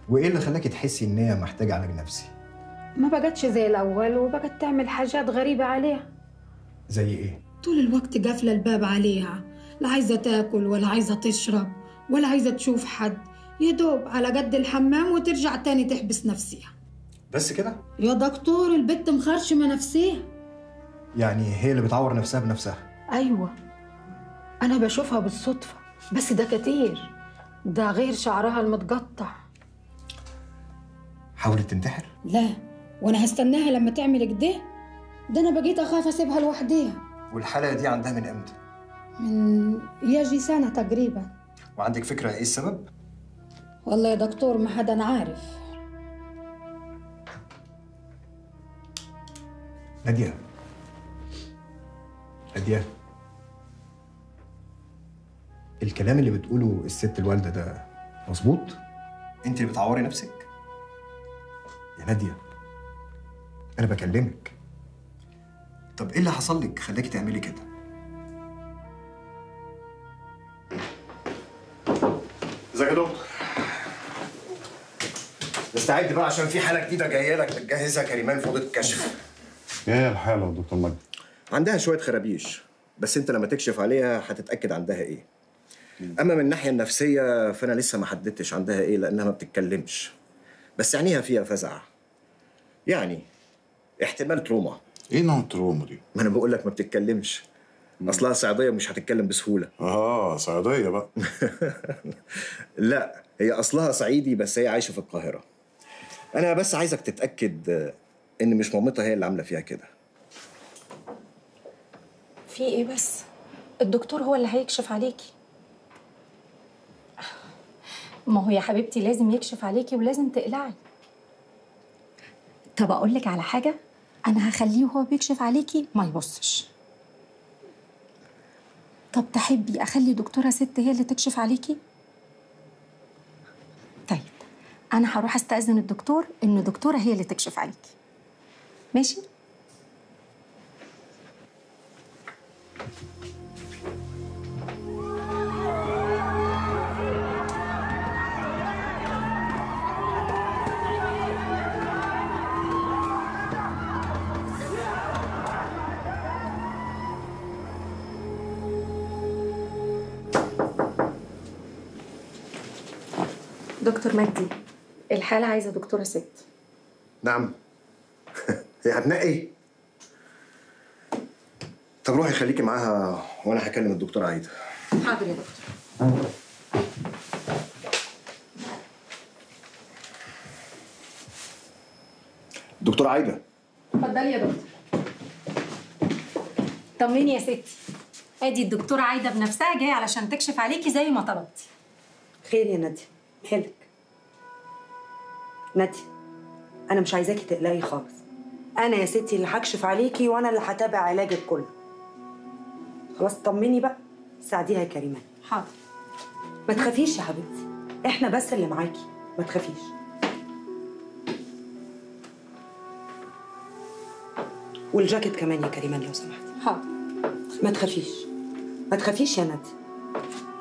وايه اللي خلاكي تحسي ان هي محتاجه علاج نفسي؟ ما بقتش زي الاول وبقت تعمل حاجات غريبه عليها. زي ايه؟ طول الوقت قافله الباب عليها، لا عايزه تاكل ولا عايزه تشرب ولا عايزه تشوف حد، يا دوب على قد الحمام وترجع تاني تحبس نفسها. بس كده؟ يا دكتور البت مخرشمه نفسيها. يعني هي اللي بتعور نفسها بنفسها؟ ايوه، انا بشوفها بالصدفه، بس ده كتير، ده غير شعرها المتقطع. حاولت تنتحر؟ لا، وانا هستناها لما تعمل كده؟ ده انا بقيت اخاف اسيبها لوحديها. والحالة دي عندها من امتى؟ من يجي سنه تقريبا. وعندك فكرة ايه السبب؟ والله يا دكتور ما حدا عارف. نادية، نادية، الكلام اللي بتقوله الست الوالدة ده مظبوط؟ انت اللي بتعوري نفسك؟ يا نادية انا بكلمك. طب ايه اللي حصل لك خلاكي تعملي كده؟ ازيك يا دكتور؟ استعد بقى عشان في حالة جديدة جاية لك بتجهزها كريمان في أوضة الكشف. ايه هي الحالة يا دكتور مجدي؟ عندها شوية خرابيش، بس انت لما تكشف عليها هتتأكد عندها ايه. اما من الناحية النفسية فانا لسه ما حددتش عندها ايه لانها ما بتتكلمش، بس عينيها فيها فزع، يعني احتمال تروما. ايه نوع التروما دي؟ ما انا بقول لك ما بتتكلمش، اصلها صعيدية مش هتتكلم بسهولة. صعيدية بقى. لا، هي اصلها صعيدي بس هي عايشة في القاهرة. انا بس عايزك تتأكد ان مش مامتها هي اللي عاملة فيها كده. في ايه بس؟ الدكتور هو اللي هيكشف عليكي. ما هو يا حبيبتي لازم يكشف عليكي ولازم تقلعي. طب اقول لك على حاجه، انا هخليه وهو بيكشف عليكي ما يبصش. طب تحبي اخلي دكتوره ست هي اللي تكشف عليكي؟ طيب انا هروح استاذن الدكتور ان دكتوره هي اللي تكشف عليكي. ماشي؟ دكتور مجدي، الحالة عايزة دكتورة ست. نعم. هي هتنقي؟ طب روحي خليكي معاها وانا هكلم الدكتورة عايدة. حاضر يا دكتور. دكتورة عايدة. اتفضلي يا دكتور. طمني يا ستي، ادي الدكتورة عايدة بنفسها جاية علشان تكشف عليكي زي ما طلبتي. خير يا نادية، مالك؟ نادية، أنا مش عايزاكي تقلقي خالص. أنا يا ستي اللي هكشف عليكي وأنا اللي هتابع علاجك كله. خلاص طمني بقى، ساعديها يا كريمان. حاضر. ما تخافيش يا حبيبتي، إحنا بس اللي معاكي، ما تخافيش. والجاكيت كمان يا كريمان لو سمحتي. حاضر. ما تخافيش، ما تخافيش يا نادية.